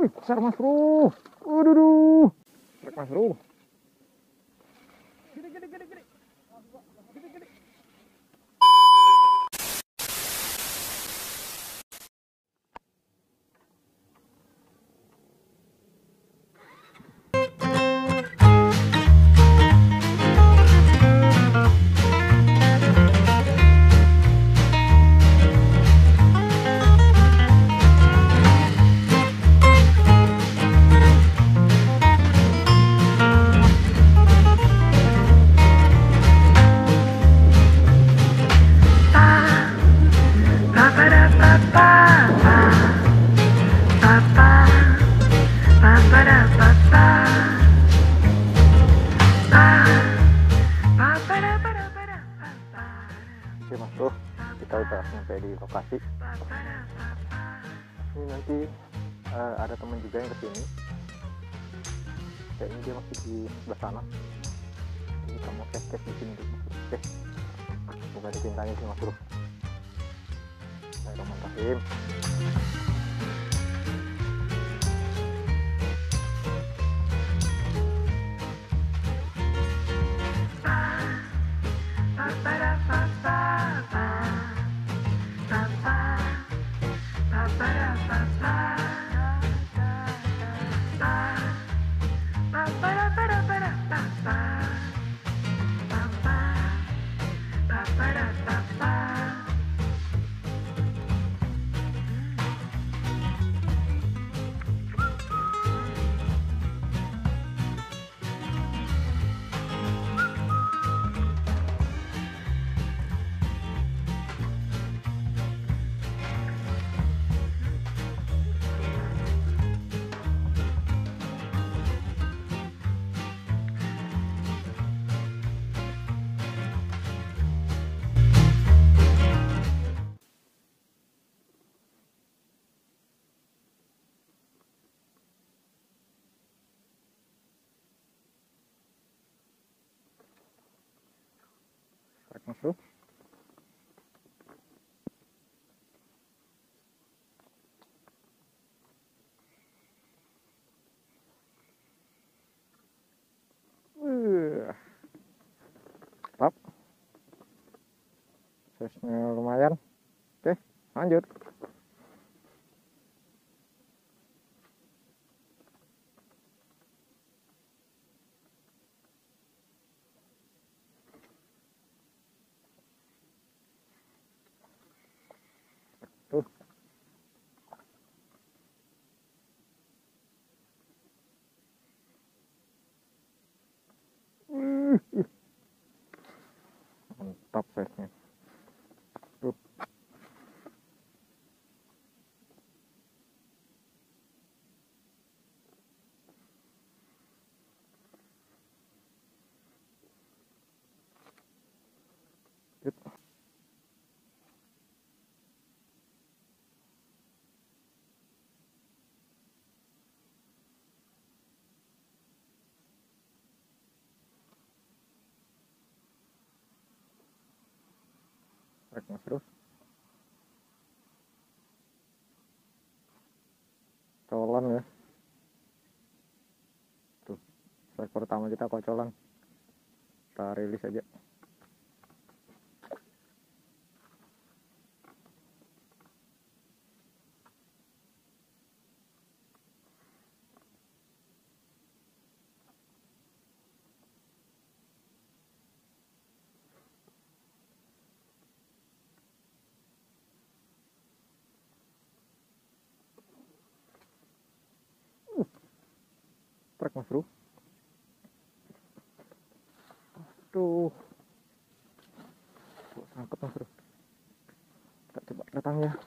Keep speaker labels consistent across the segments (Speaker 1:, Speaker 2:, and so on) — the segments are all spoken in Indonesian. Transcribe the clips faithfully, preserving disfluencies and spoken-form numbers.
Speaker 1: Wih, besar mas bro. Waduh, trek mas bro. Gede, gede, gede, gede. Gede, gede. Oke mas bro, kita udah sampai di lokasi. Ini nanti uh, ada teman juga yang kesini. Kayaknya dia masih di sebelah sana. Jadi kita mau cek-cek di sini dulu. Oke, semoga dicintanya sih mas bro. Bismillahirrahmanirrahim. Masuk. Uh. Stop. Size-nya lumayan. Oke, lanjut. Tuh. Uh, uh. Mantap size-nya. Tuh. Gitu. Trek mas bro. Kocolan ya. Tuh, strike pertama kita kocolan. Kita rilis aja. Trek mas bro. Aduh, sangkut mas bro. Kita coba datang ya.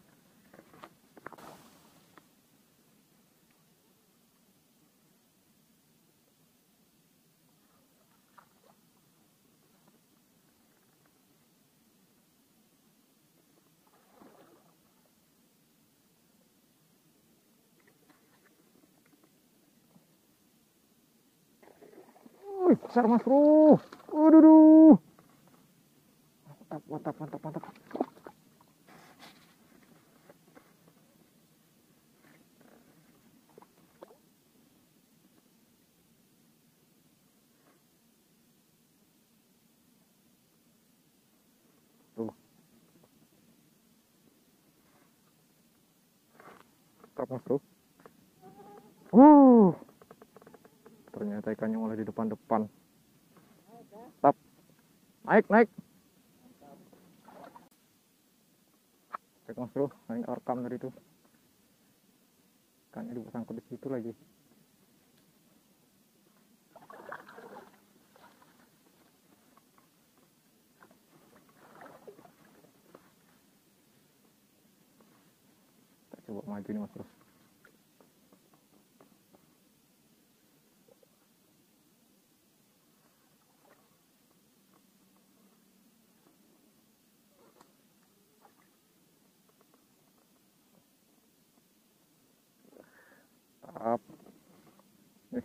Speaker 1: Wih, besar mas bro. Waduh. Mantap, mantap, mantap, mantap. truk mas bro. Uh, ternyata ikannya mulai di depan-depan. Stop, naik naik. Cek mas bro, ini rekam dari itu. Ikannya disangkut di situ lagi. Kita coba maju nih mas bro. Stop. Nih.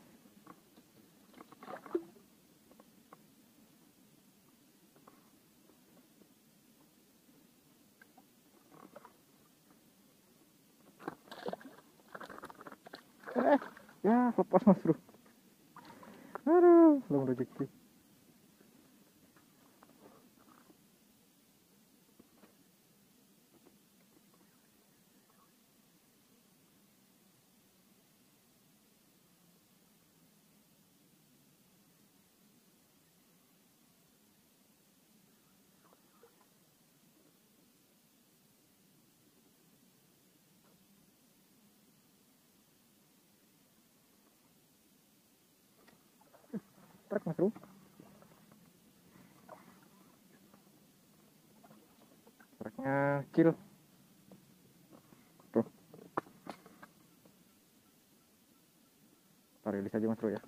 Speaker 1: Eh, ya lepas mas bro. Aduh, belum rezeki. Truk mas bro. Truknya kecil. Tuh. Tarik rilis aja mas bro ya.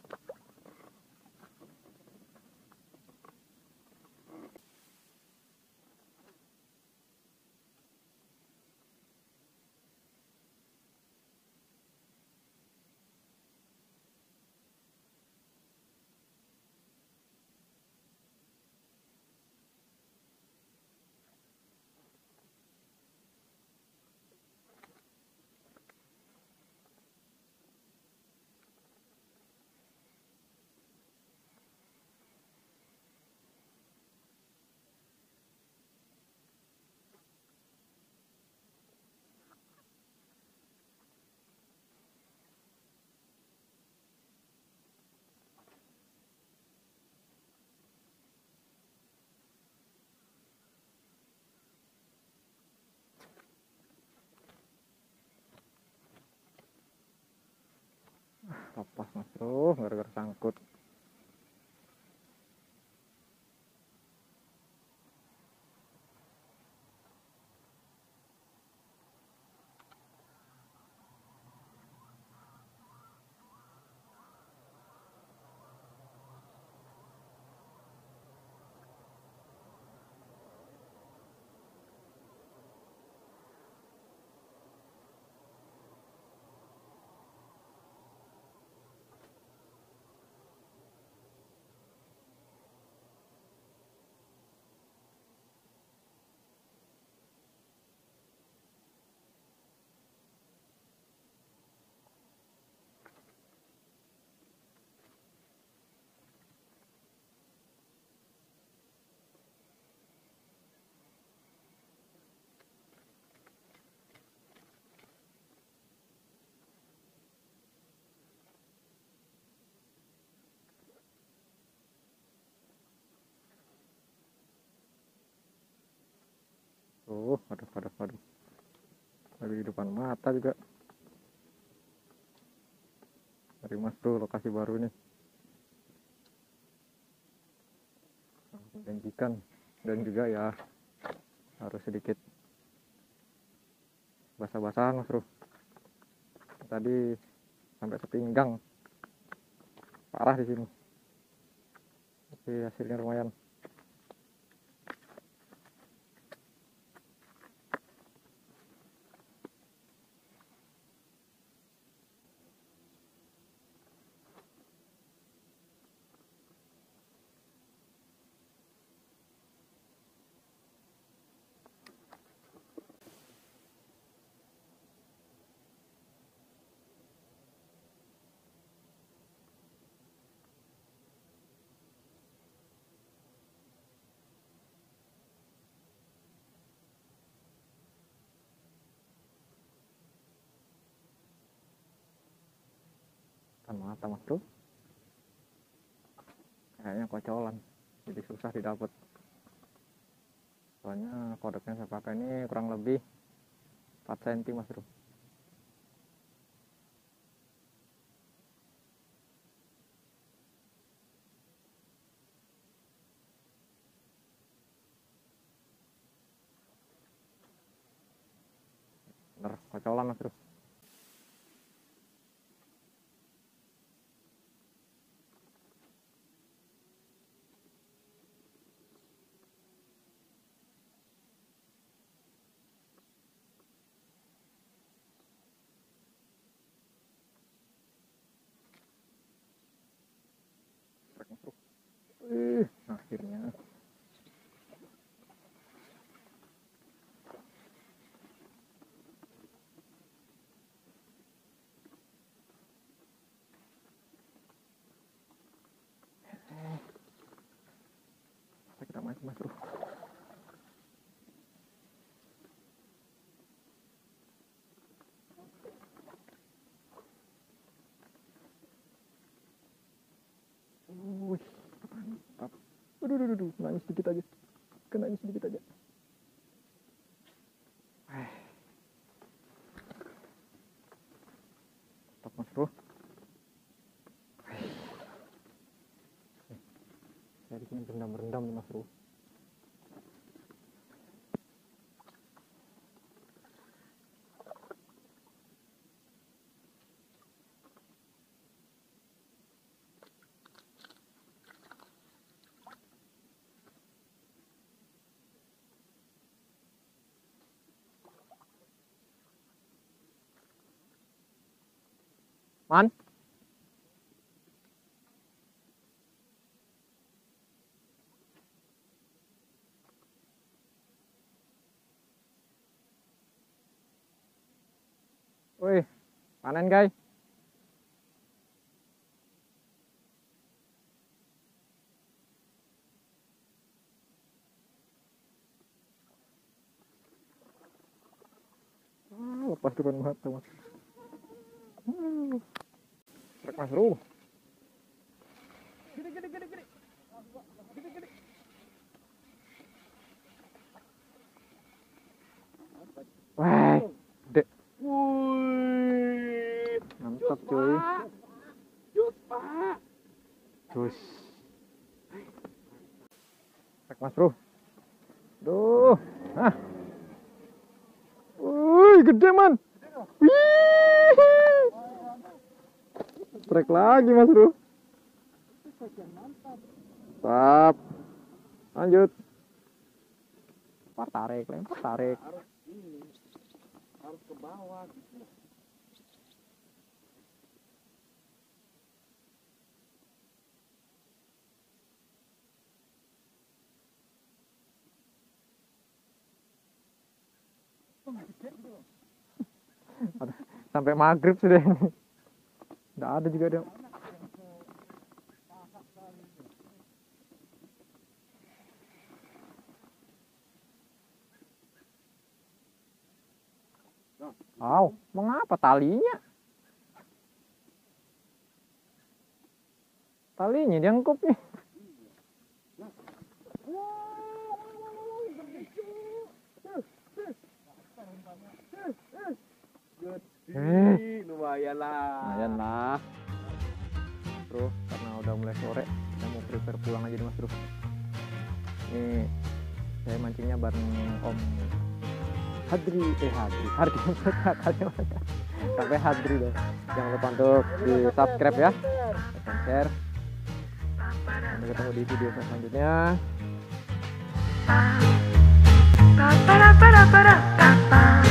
Speaker 1: Lepas mas bro, gara-gara sangkut. Tuh, aduh, aduh, aduh. Lagi di depan mata juga. Dari mas bro, lokasi baru nih. Menjanjikan. Dan juga ya harus sedikit basah-basahan mas bro. Tadi sampai sepinggang. Parah di sini. Tapi hasilnya lumayan. Kan mata mas bro, kayaknya kocolan, jadi susah didapat. Soalnya kodoknya saya pakai ini kurang lebih empat sentimeter mas bro. Bener kocolan mas bro. Ih, akhirnya. Kita main mas bro. Wih, mantap. Aduh, aduh, aduh, nangis sedikit aja. Kena sedikit aja. Eh. Mantap mas bro. Saya bikin berendam-berendam nih mas bro. Man. Wih, panen guys. Ah, lepas depan mata mas. Hmm. Trek mas bro. Gede gede gede gede. Gede gede. Wah, gede. Wih, mantap cuy. Jus pak. Jus. Trek mas bro. Duh, ah. Wih, gede man. Wih. Trek lagi mas bro. Mantap. Lanjut. Lempar tarik, lempar tarik.
Speaker 2: Harus ini, harus ke bawah gitu.
Speaker 1: Sampai maghrib sudah ini. Nggak ada juga dong. Wow, mengapa talinya? Talinya diangkut nih.
Speaker 2: Eh, lumayan lah.
Speaker 1: Lumayan lah. Bro, karena udah mulai sore, saya mau prepare pulang aja nih mas bro. Ini saya mancingnya bareng Om Hadri, eh Hadri, Hadri sampai Hadri deh. Jangan lupa untuk di subscribe ya, dan share. Sampai ketemu di video selanjutnya.
Speaker 3: Ba ba ba ba ba ba ba.